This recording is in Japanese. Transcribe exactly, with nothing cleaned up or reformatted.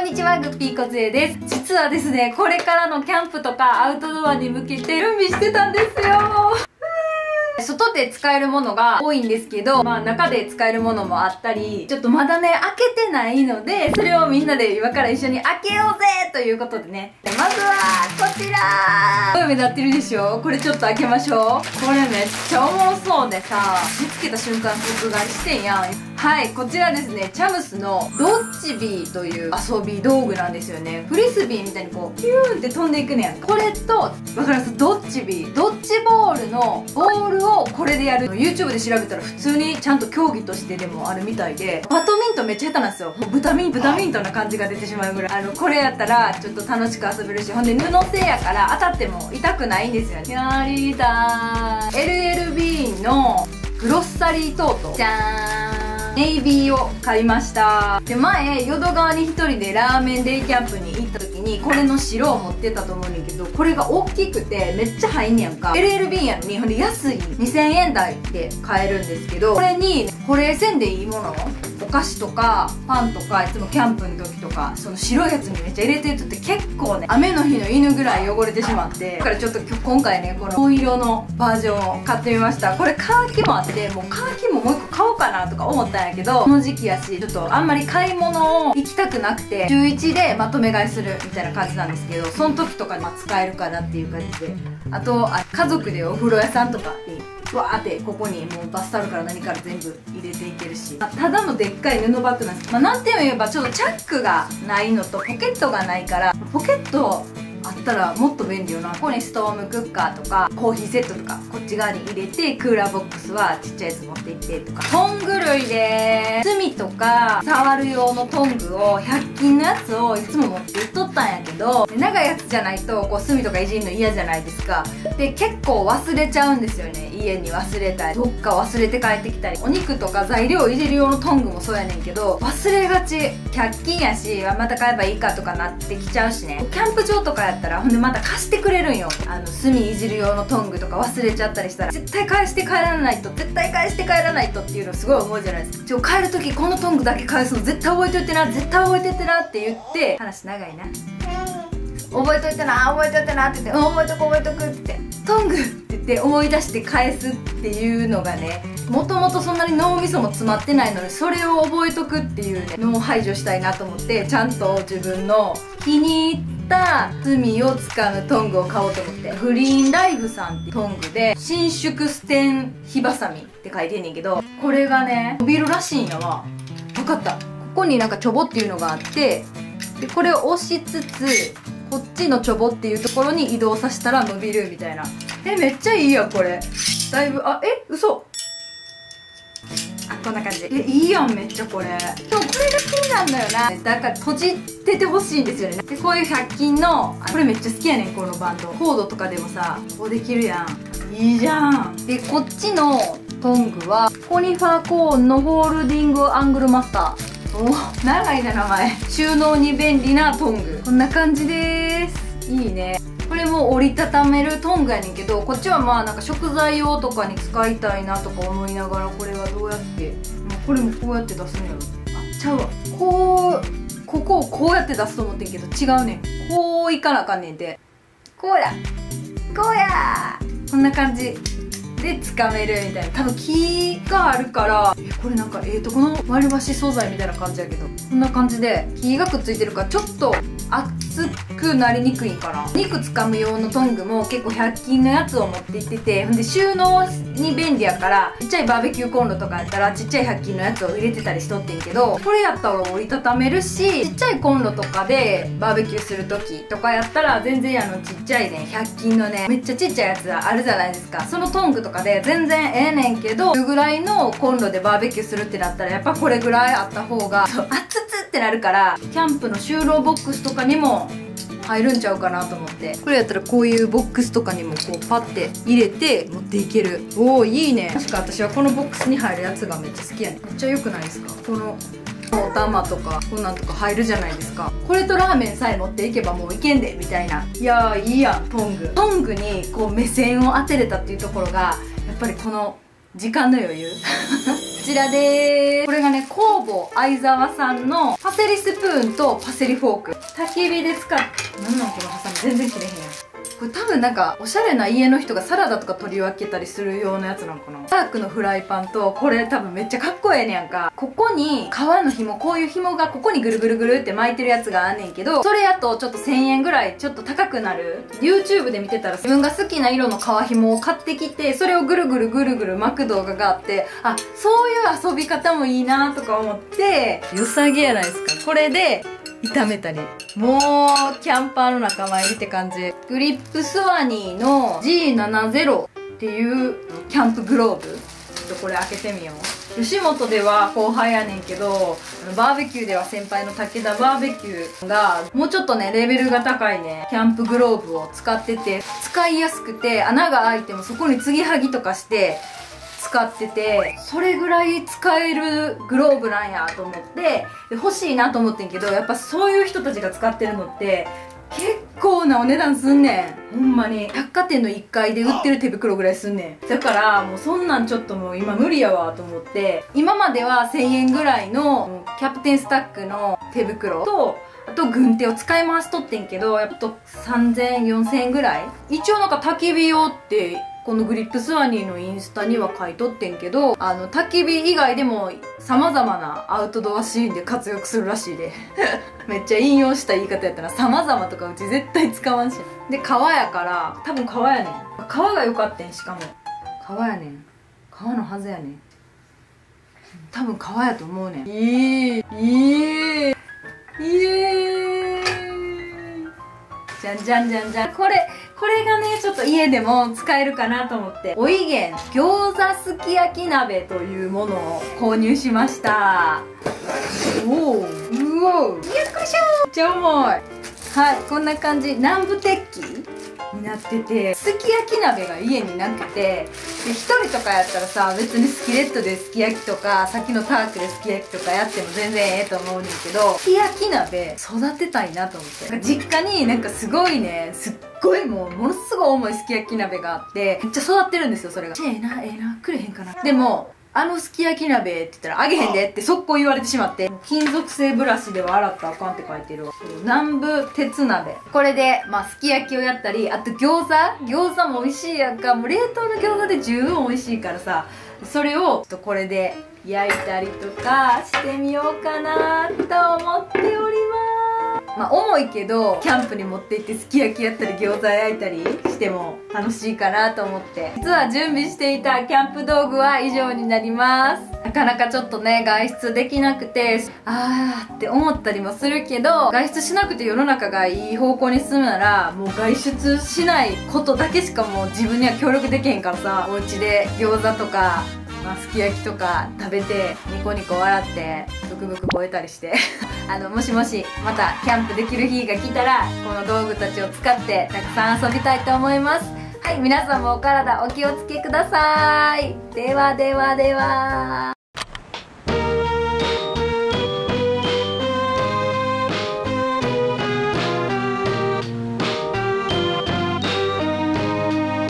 んにちは、グッピーこつえです。実はですね、これからのキャンプとかアウトドアに向けて準備してたんですよ。外で使えるものが多いんですけど、まあ中で使えるものもあったり、ちょっとまだね、開けてないので、それをみんなで今から一緒に開けようぜということでね。まずは、こちらすごい目立ってるでしょ？これちょっと開けましょう。これめっちゃおもろそうでさ、見つけた瞬間即買いしてんやん。はい、こちらですね、チャムスのドッジビーという遊び道具なんですよね。フリスビーみたいにこう、ピューンって飛んでいくねやん。これと、わかります？ドッジビー。ドッジボールのボールをこれでやる。YouTube で調べたら普通にちゃんと競技としてでもあるみたいで、バドミントンめっちゃ下手なんですよ。もう豚ミン、豚ミントンな感じが出てしまうぐらい。あの、これやったらちょっと楽しく遊べるし、ほんで布製やから当たっても痛くないんですよね。やりたーい。エルエルビー のグロッサリートート。じゃーん。ネイビーを買いました。で、前、淀川に一人でラーメンデイキャンプに行った時に、これの白を持ってたと思うねんけど、これが大きくてめっちゃ入んねやんか。エルエルビー やのに、ほんで安いにせんえん台で買えるんですけど、これに保冷せんでいいもの、お菓子とかパンとか、いつもキャンプの時とか、その白いやつにめっちゃ入れてるとって結構ね、雨の日の犬ぐらい汚れてしまって、だからちょっと今回ね、この紺色のバージョンを買ってみました。これカーキもあって、もうカーキももう一個買おうかなとか思ったんやけど、この時期やし、ちょっとあんまり買い物を行きたくなくて、週いちでまとめ買いするみたいな感じなんですけど、その時とかにまあ使えるかなっていう感じで、あとあ家族でお風呂屋さんとかにわーってここにもうバスタオルから何から全部入れていけるし、まあ、ただのでっかい布バッグなんです。まあなんて言えばちょっとチャックがないのとポケットがないから、ポケットあったらもっと便利よな。ここにストームクッカーとかコーヒーセットとかこっち側に入れて、クーラーボックスはちっちゃいやつ持っていってとか、トング類でーす。炭とか触る用のトングをひゃく均のやつをいつも持っていっとったんやけど、長いやつじゃないとこう炭とかいじんの嫌じゃないですか。で結構忘れちゃうんですよね。家に忘れたりどっか忘れて帰ってきたり、お肉とか材料をいじる用のトングもそうやねんけど忘れがち。ひゃく均やしまた買えばいいかとかなってきちゃうしね。キャンプ場とかやったらほんでまた貸してくれるんよ。あの炭いじる用のトングとか忘れちゃったりしたら絶対返して帰らないと、絶対返して帰らないとっていうのすごい思うじゃないですか。ちょ帰る時このトングだけ返すの絶対覚えといてな、絶対覚えといてなって言って、話長いな、覚えといてな覚えといてなって言って、うん覚えとく覚えとくってトングって言って思い出して返すっていうのがね、もともとそんなに脳みそも詰まってないので、それを覚えとくっていうねのを排除したいなと思って、ちゃんと自分の気に入った炭を使うトングを買おうと思って、グリーンライフさんってトングで伸縮ステン火ばさみって書いてんねんけど、これがね伸びるらしいんやわ。分かった。ここになんかチョボっていうのがあって、でこれを押しつつこっちのチョボっていうところに移動させたら伸びるみたいな。えめっちゃいいやこれ。だいぶ、あえ嘘、あこんな感じ。えいいやんめっちゃこれ。でもこれが気になるんだよな。だから閉じててほしいんですよね。でこういうひゃく均のこれめっちゃ好きやねん。このバンドコードとかでもさこうできるやん。いいじゃん。でこっちのトングはコニファーコーンのホールディングアングルマスター。お長いな名前。収納に便利なトング、こんな感じです。いいね。これも折りたためるトングやねんけど、こっちはまあなんか食材用とかに使いたいなとか思いながら、これはどうやって、まあ、これもこうやって出すんやろ。あちゃうわ、こうここをこうやって出すと思ってんけど違うねん。こういかなあかんねんて。こうやこうやこんな感じでつかめるみたいな。多分木があるから、えこれなんかええとこの割り箸素材みたいな感じやけど、こんな感じで木がくっついてるからちょっと熱くなりにくいかな。肉つかむ用のトングも結構ひゃく均のやつを持って行ってて、ほんで収納に便利やから、ちっちゃいバーベキューコンロとかやったらちっちゃいひゃく均のやつを入れてたりしとってんけど、これやったら折りたためるし、ちっちゃいコンロとかでバーベキューする時とかやったら全然あのちっちゃいねひゃく均のねめっちゃちっちゃいやつあるじゃないですか。そのトングとかで全然ええねんけど、これぐらいのコンロでバーベキューするってなったらやっぱこれぐらいあった方がそう熱々ってなるから、キャンプの収納ボックスとかにも入るんちゃうかなと思って、これやったらこういうボックスとかにもこうパッて入れて持っていける。おおいいね。確か私はこのボックスに入るやつがめっちゃ好きやね。めっちゃ良くないですか。このお玉とかこんなんとか入るじゃないですか。これとラーメンさえ持っていけばもういけんでみたいな。いやーいいやん。トングトングにこう目線を当てれたっていうところがやっぱりこの時間の余裕こちらでーす。これがねコー工房相沢さんのパセリスプーンとパセリフォーク、焚き火で使っなんなんこのハサミ全然切れへんやん。これ多分なんかおしゃれな家の人がサラダとか取り分けたりするようなやつなのかな。ダークのフライパンとこれ多分めっちゃかっこええねやんか。ここに革の紐、こういう紐がここにぐるぐるぐるって巻いてるやつがあんねんけど、それやとちょっとせんえんぐらいちょっと高くなる。 YouTube で見てたら自分が好きな色の革紐を買ってきて、それをぐるぐるぐるぐる巻く動画があって、あ、そういう遊び方もいいなとか思って、良さげやないですか。これで炒めたり、もうキャンパーの仲間入りって感じ。グリップスワニーの ジーななじゅう っていうキャンプグローブ、ちょっとこれ開けてみよう。吉本では後輩やねんけど、バーベキューでは先輩の武田バーベキューがもうちょっとねレベルが高いねキャンプグローブを使ってて、使いやすくて穴が開いてもそこに継ぎはぎとかして使ってて、それぐらい使えるグローブなんやと思ってで欲しいなと思ってんけど、やっぱそういう人たちが使ってるのって結構なお値段すんねん。ほんまに百貨店のいっかいで売ってる手袋ぐらいすんねん。だからもうそんなんちょっともう今無理やわと思って、今まではせんえんぐらいのキャプテンスタックの手袋と、あと軍手を使い回しとってんけど、やっぱさんぜんえんよんせんえんぐらい。一応なんか焚き火用ってこのグリップスワニーのインスタには書いとってんけど、あの焚き火以外でも様々なアウトドアシーンで活躍するらしいでめっちゃ引用した言い方やったら、様々とかうち絶対使わんし。で革やから多分革やねん。革が良かったん、しかも革やねん。革のはずやねん。多分革やと思うねん。いいいいいいじゃんじゃんじゃんじゃん。これこれがねちょっと家でも使えるかなと思って、おいげん餃子すき焼き鍋というものを購入しました。おお、うお、よっこいしょー。めっちゃ重い。はい、こんな感じ。南部鉄器になってて、すき焼き鍋が家になくて、でひとりとかやったらさ、別にスキレットですき焼きとかさっきのタークですき焼きとかやっても全然ええと思うねんけど、すき焼き鍋育てたいなと思って、実家になんかすごいね、すっごいもうものすごい重いすき焼き鍋があって、めっちゃ育ってるんですよ。それがええなええなくれへんかな。でもあのすき焼き鍋って言ったらあげへんでって速攻言われてしまって、金属製ブラシでは洗ったらあかんって書いてるわ。南部鉄鍋、これでまあすき焼きをやったり、あと餃子餃子も美味しいやんか。もう冷凍の餃子で十分美味しいからさ、それをちょっとこれで焼いたりとかしてみようかなと思っております。まあ重いけどキャンプに持って行ってすき焼きやったり餃子焼いたりしても楽しいかなと思って、実は準備していたキャンプ道具は以上になります。なかなかちょっとね外出できなくてあーって思ったりもするけど、外出しなくて世の中がいい方向に進むならもう外出しないことだけしかもう自分には協力できへんからさ、お家で餃子とかまあ、すき焼きとか食べてニコニコ笑ってブクブク吠えたりしてあのもしもしまたキャンプできる日が来たらこの道具たちを使ってたくさん遊びたいと思います。はい、皆さんもお体お気をつけください。ではではでは。